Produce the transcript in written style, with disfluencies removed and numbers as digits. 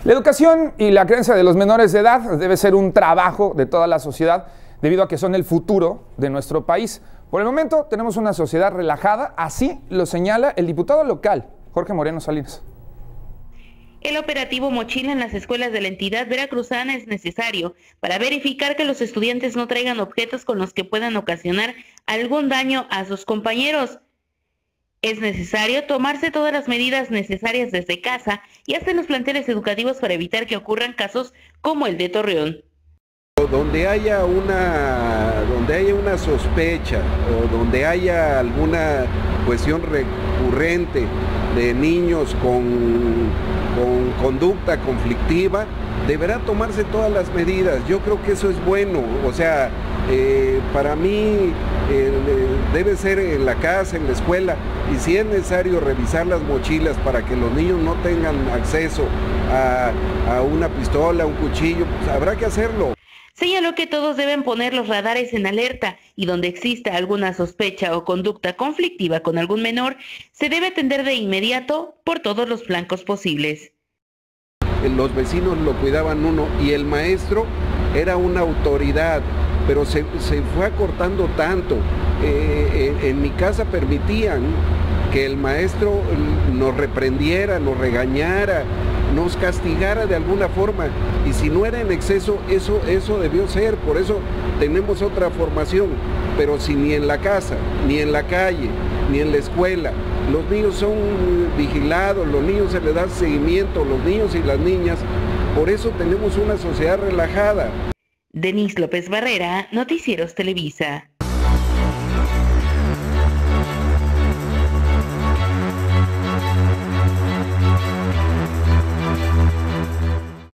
La educación y la crianza de los menores de edad debe ser un trabajo de toda la sociedad, debido a que son el futuro de nuestro país. Por el momento tenemos una sociedad relajada, así lo señala el diputado local, Jorge Moreno Salinas. El operativo Mochila en las escuelas de la entidad veracruzana es necesario para verificar que los estudiantes no traigan objetos con los que puedan ocasionar algún daño a sus compañeros. Es necesario tomarse todas las medidas necesarias desde casa y hasta en los planteles educativos para evitar que ocurran casos como el de Torreón. Donde haya una sospecha o donde haya alguna cuestión recurrente de niños con conducta conflictiva, deberá tomarse todas las medidas. Yo creo que eso es bueno, o sea, para mí debe ser en la casa, en la escuela, y si es necesario revisar las mochilas para que los niños no tengan acceso a una pistola, un cuchillo, pues habrá que hacerlo. Señaló que todos deben poner los radares en alerta y donde exista alguna sospecha o conducta conflictiva con algún menor, se debe atender de inmediato por todos los flancos posibles. Los vecinos lo cuidaban uno y el maestro era una autoridad, pero se fue acortando tanto. En mi casa permitían que el maestro nos reprendiera, nos regañara, nos castigara de alguna forma, y si no era en exceso, eso debió ser. Por eso tenemos otra formación. Pero si ni en la casa, ni en la calle, ni en la escuela los niños son vigilados, los niños se les da seguimiento, los niños y las niñas, por eso tenemos una sociedad relajada. Denise López Barrera, Noticieros Televisa.